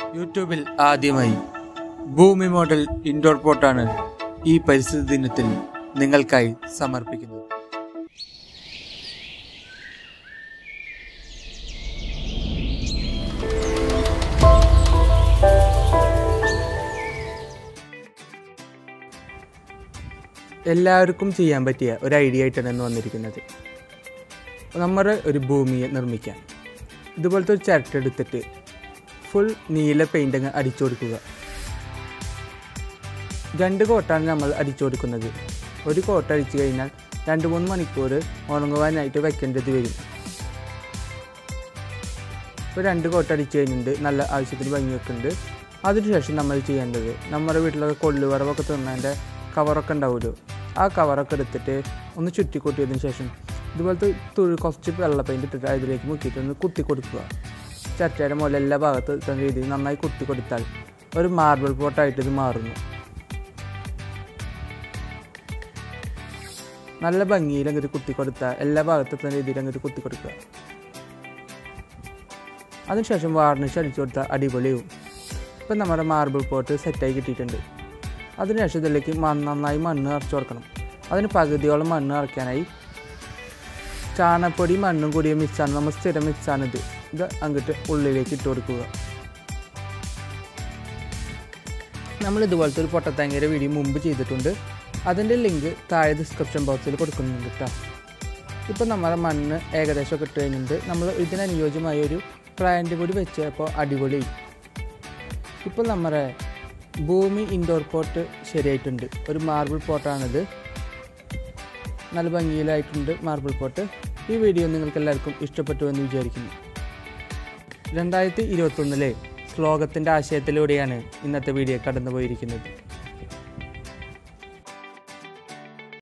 യൂട്യൂബിൽ ആദ്യമായി ഭൂമി മോഡൽ ഇൻഡോർ പോട്ടാണ് ഈ പരിസ്ഥിതി ദിനത്തിൽ നിങ്ങൾക്കായി സമർപ്പിക്കുന്നത്. എല്ലാവർക്കും ചെയ്യാൻ പറ്റിയ ഒരു ഐഡിയ ആയിട്ടാണ് ഇന്ന് വന്നിരിക്കുന്നത്. നമ്മുടെ ഒരു ഭൂമിയെ നിർമ്മിക്കാൻ ഇതുപോലത്തെ ഒരു ചിരട്ടെടുത്തിട്ട് ഫുൾ നീല പെയിൻ്റ് അടിച്ചു കൊടുക്കുക. 2 കോട്ടാണ് നമ്മൾ അടിച്ചു കൊടുക്കുന്നത്. ഒരു കോട്ട് അടിച്ചു കഴിഞ്ഞാൽ 2-3 മണിക്കൂർ ഉണങ്ങുവാനായിട്ട് വെക്കേണ്ടത് വരും. ഇപ്പോൾ 2 കോട്ട് അടിച്ചു കഴിഞ്ഞിട്ടുണ്ട്, നല്ല ആവശ്യത്തിന് ഭംഗി വെക്കുന്നുണ്ട്. അതിനുശേഷം നമ്മൾ ചെയ്യേണ്ടത്, നമ്മുടെ വീട്ടിലൊക്കെ കൊള്ളുവറവൊക്കെ തിന്നതിൻ്റെ കവറൊക്കെ ഉണ്ടാവുമല്ലോ, ആ കവറൊക്കെ എടുത്തിട്ട് ഒന്ന് ചുറ്റിക്കൊട്ടിയതിന് ശേഷം ഇതുപോലത്തെ കുറച്ച് വെള്ള പെയിൻ്റ് ഇട്ടിട്ട് അതിലേക്ക് മുക്കിയിട്ട് ഒന്ന് കുത്തി കൊടുക്കുക. ചട്ടയുടെ മുകളിൽ എല്ലാ ഭാഗത്തും എത്തുന്ന രീതിയിൽ നന്നായി കുത്തി കൊടുത്താൽ ഒരു മാർബിൾ പോട്ടായിട്ട് ഇത് മാറുന്നു. നല്ല ഭംഗിയിൽ അങ്ങോട്ട് കുത്തി കൊടുത്താൽ എല്ലാ ഭാഗത്തും എത്തുന്ന രീതിയിൽ അങ്ങോട്ട് കുത്തി കൊടുക്കുക. അതിനുശേഷം വാർണിഷ് അടിച്ചു കൊടുത്താൽ അടിപൊളിയാവും. ഇപ്പം നമ്മുടെ മാർബിൾ പോട്ട് സെറ്റായി കിട്ടിയിട്ടുണ്ട്. അതിനുശേഷം ഇതിലേക്ക് നന്നായി മണ്ണ് നിറച്ച് കൊടുക്കണം. അതിന് പകുതിയോളം മണ്ണ് നിറയ്ക്കാനായി ചാണകപ്പൊടി മണ്ണും കൂടിയ മിക്സാണ്, നമ്മൾ സ്ഥിരം മിക്സാണിത്. ഇത് അങ്ങോട്ട് ഉള്ളിലേക്ക് ഇട്ട് കൊടുക്കുക. നമ്മൾ ഇതുപോലത്തെ ഒരു പൊട്ടത്താങ്കയുടെ വീഡിയോ മുമ്പ് ചെയ്തിട്ടുണ്ട്, അതിൻ്റെ ലിങ്ക് താഴെ ഡിസ്ക്രിപ്ഷൻ ബോക്സിൽ കൊടുക്കുന്നുണ്ട് കേട്ടോ. ഇപ്പം നമ്മുടെ മണ്ണ് ഏകദേശമൊക്കെ ഇട്ട് കഴിഞ്ഞിട്ടുണ്ട്. നമ്മൾ ഇതിനനുയോജ്യമായ ഒരു പ്ലാന്റ് കൂടി വെച്ചപ്പോൾ അടിപൊളി. ഇപ്പോൾ നമ്മുടെ ഭൂമി ഇൻഡോർ പോട്ട് ശരിയായിട്ടുണ്ട്. ഒരു മാർബിൾ പോട്ടാണിത്, നല്ല ഭംഗിയിലായിട്ടുണ്ട് മാർബിൾ പോട്ട്. ഈ വീഡിയോ നിങ്ങൾക്ക് എല്ലാവർക്കും ഇഷ്ടപ്പെട്ടു എന്ന് വിചാരിക്കുന്നു. 2021 ശ്ലോകത്തിൻ്റെ ആശയത്തിലൂടെയാണ് ഇന്നത്തെ വീഡിയോ കടന്നു പോയിരിക്കുന്നത്.